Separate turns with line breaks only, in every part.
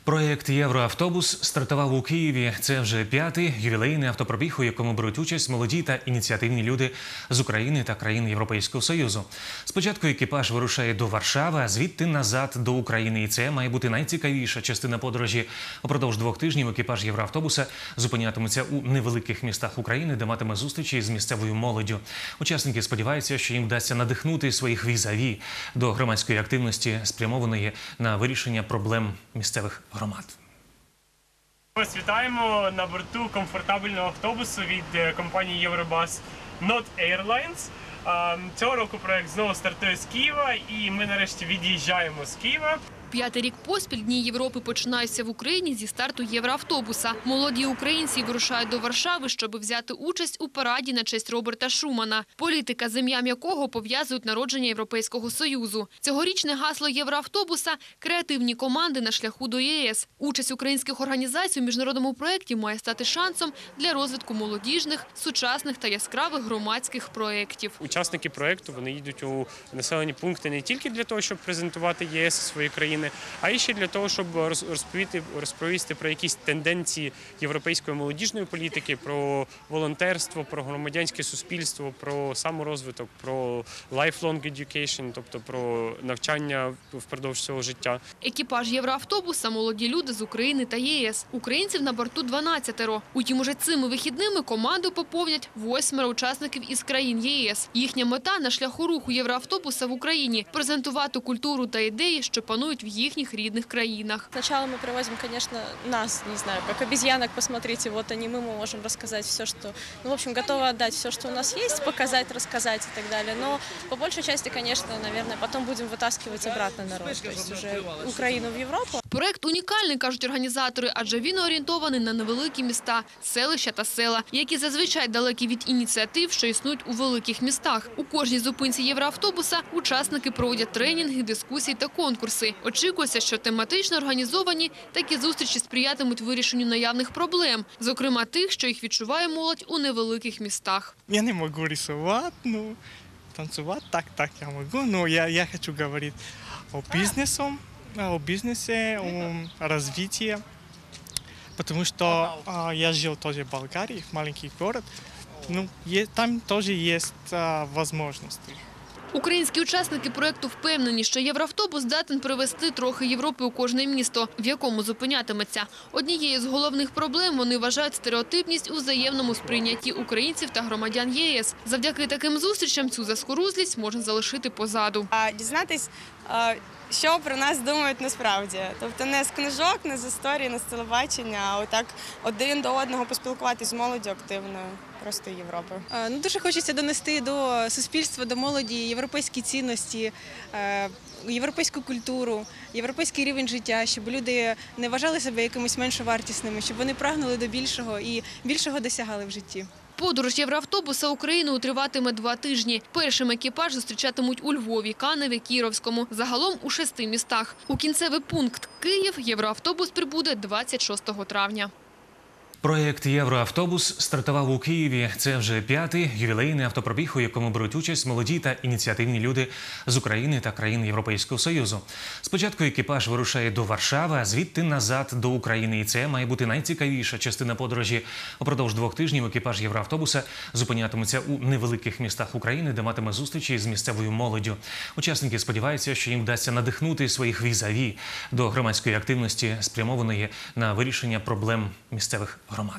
Проєкт «Євроавтобус» стартував у Києві. Це вже 5-й ювілейний автопробіг, у якому беруть участь молоді та ініціативні люди з України та країн Європейського Союзу. Спочатку екіпаж вирушає до Варшави, а звідти назад до України. І це має бути найцікавіша частина подорожі. Упродовж 2 тижнів екіпаж «Євроавтобуса» зупинятиметься у невеликих містах України, де матиме зустрічі з місцевою молоддю. Учасники сподіваються, що їм вдасться надихнути своїх візаві до громадської активності, спрямованої на вирішення проблем місцевих громад.
Вас вітаємо на борту комфортабельного автобусу від компанії Євробас Not Airlines. Цього року проект знову стартує з Києва, і ми нарешті від'їжджаємо з Києва.
5-й рік поспіль Дні Європи починаються в Україні зі старту Євроавтобуса. Молоді українці вирушають до Варшави, щоб взяти участь у параді на честь Роберта Шумана, політика, з ім'ям якого пов'язують народження Європейського Союзу. Цьогорічне гасло Євроавтобуса – креативні команди на шляху до ЄС. Участь українських організацій у міжнародному проєкті має стати шансом для розвитку молодіжних, сучасних та яскравих громадських проєктів.
Учасники проєкту, вони їдуть у населені пункти не тільки для того, щоб презентувати ЄС свої країни, а і ще для того, щоб розповісти про якісь тенденції європейської молодіжної політики, про волонтерство, про громадянське суспільство, про саморозвиток, про lifelong education, тобто про навчання впродовж всього життя.
Екіпаж Євроавтобуса – молоді люди з України та ЄС. Українців на борту 12-ро. Утім, уже цими вихідними команду поповнять 8 учасників із країн ЄС. Їхня мета на шляху руху Євроавтобуса в Україні – презентувати культуру та ідеї, що панують в їхніх рідних країнах.
Сначала мы привозим, конечно, нас, не знаю, как обезьянок, посмотрите, вот они, мы можем рассказать все, что, в общем, готовы отдать все, что у нас есть, показать, рассказать и так далее. Но по большей части, конечно, наверное, потом будем вытаскивать обратно народ, то есть уже Украину в Европу.
Проект унікальний, кажуть організатори, адже він орієнтований на невеликі міста, селища та села, які зазвичай далекі від ініціатив, що існують у великих містах. У кожній зупинці Євроавтобуса учасники проводять тренінги, дискусії та конкурси. Очікується, що тематично організовані такі зустрічі сприятимуть вирішенню наявних проблем, зокрема тих, що їх відчуває молодь у невеликих містах.
Я не можу рисувати, танцювати, так я можу, но я хочу говорити о бізнесі, о розвитку, потому что я жил тоже в Болгарии, в маленький город, там тоже есть возможности.
Українські учасники проєкту впевнені, що Євроавтобус здатен привезти трохи Європи у кожне місто, в якому зупинятиметься. Однією з головних проблем вони вважають стереотипність у взаємному сприйнятті українців та громадян єС. Завдяки таким зустрічам цю заскорузлість можна залишити позаду.
Дізнатись, що про нас думають насправді. Тобто не з книжок, не з історії, не з телебачення, а отак один до одного поспілкуватися з молоддю активною просто Європи.
Дуже хочеться донести до суспільства, до молоді європейські цінності, європейську культуру, європейський рівень життя, щоб люди не вважали себе якимось меншовартісними, щоб вони прагнули до більшого і більшого досягали в житті.
Подорож Євроавтобуса Україною триватиме 2 тижні. Першим екіпаж зустрічатимуть у Львові, Каневі, Кіровському. Загалом у 6 містах. У кінцевий пункт Київ Євроавтобус прибуде 26 травня.
Проєкт «Євроавтобус» стартував у Києві. Це вже 5-й ювілейний автопробіг, у якому беруть участь молоді та ініціативні люди з України та країн Європейського Союзу. Спочатку екіпаж вирушає до Варшави, а звідти назад до України. І це має бути найцікавіша частина подорожі. Упродовж 2 тижнів екіпаж Євроавтобуса зупинятиметься у невеликих містах України, де матиме зустрічі з місцевою молоддю. Учасники сподіваються, що їм вдасться надихнути своїх візаві до громадської активності, спрямованої на вирішення проблем місцевих громад.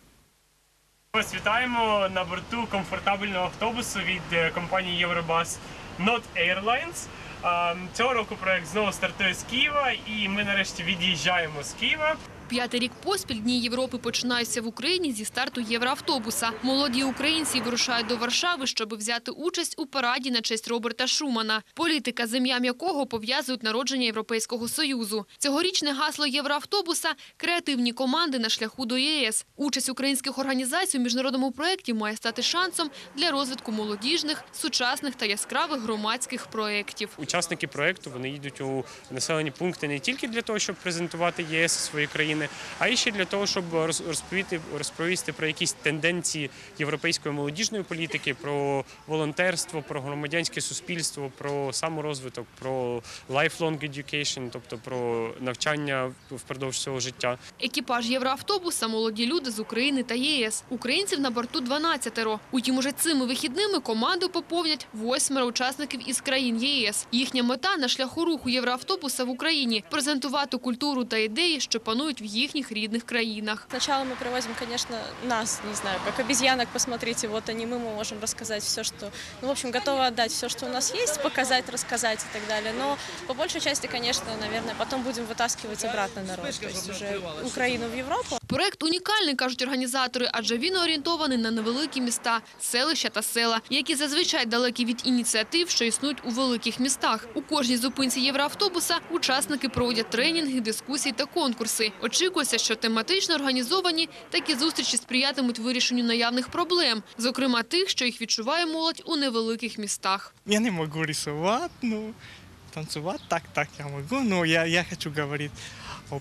Вас вітаємо на борту комфортабельного автобусу від компанії Євробас Not Airlines. Цього року проект знову стартує з Києва, і ми нарешті від'їжджаємо з Києва.
5-й рік поспіль Дні Європи починаються в Україні зі старту Євроавтобуса. Молоді українці вирушають до Варшави, щоб взяти участь у параді на честь Роберта Шумана, політика, з ім'ям якого пов'язують народження Європейського Союзу. Цьогорічне гасло Євроавтобуса – креативні команди на шляху до ЄС. Участь українських організацій у міжнародному проєкті має стати шансом для розвитку молодіжних, сучасних та яскравих громадських проєктів.
Учасники проєкту, вони їдуть у населені пункти не тільки для того, щоб презентувати ЄС свої країни, України, а і ще для того, щоб розповісти про якісь тенденції європейської молодіжної політики, про волонтерство, про громадянське суспільство, про саморозвиток, про lifelong education, тобто про навчання впродовж всього життя.
Екіпаж євроавтобуса – молоді люди з України та ЄС. Українців на борту 12. Утім, уже цими вихідними команду поповнять 8 учасників із країн ЄС. Їхня мета на шляху руху євроавтобуса в Україні – презентувати культуру та ідеї, що панують в їхніх рідних країнах.
Сначала мы привозим, конечно, нас, не знаю, как обезьянок, посмотрите, вот они, мы можем рассказать все, что, ну, в общем, готовы отдать все, что у нас есть, показать, рассказать и так далее. Но по большей части, конечно, наверное, потом будем вытаскивать обратно народ, то есть уже Украину в Европу.
Проект унікальний, кажуть організатори, адже він орієнтований на невеликі міста, селища та села, які зазвичай далекі від ініціатив, що існують у великих містах. У кожній зупинці євроавтобуса учасники проводять тренінги, дискусії та конкурси. Очікується, що тематично організовані такі зустрічі сприятимуть вирішенню наявних проблем, зокрема тих, що їх відчуває молодь у невеликих містах.
Я не могу рисовать, ну, танцевать так я могу, но я хочу говорить о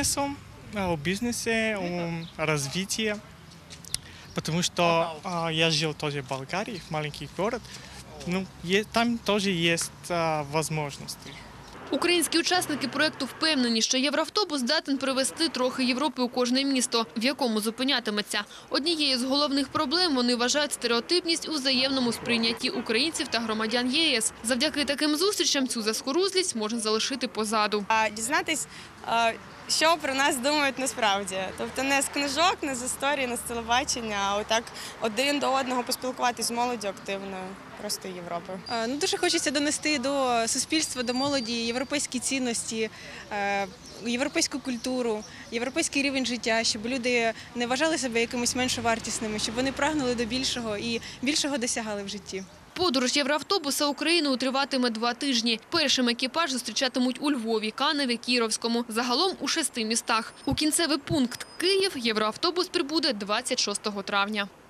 бизнесе, о развитии, потому что я жил тоже в Болгарии, в маленький город, ну, там тоже есть возможности.
Українські учасники проєкту впевнені, що євроавтобус здатен привезти трохи Європи у кожне місто, в якому зупинятиметься. Однією з головних проблем вони вважають стереотипність у взаємному сприйнятті українців та громадян єС. Завдяки таким зустрічам цю заскорузлість можна залишити позаду.
Дізнатись, що про нас думають насправді. Тобто не з книжок, не з історії, не з телебачення, а отак один до одного поспілкуватись з молоддю активною просто Європи.
Ну, дуже хочеться донести до суспільства, до молоді європейські цінності, європейську культуру, європейський рівень життя, щоб люди не вважали себе якимось меншовартісними, щоб вони прагнули до більшого і більшого досягали в житті.
Подорож євроавтобуса Україною триватиме 2 тижні. Першим екіпаж зустрічатимуть у Львові, Каневі, Кіровському. Загалом у 6 містах. У кінцевий пункт Київ євроавтобус прибуде 26 травня.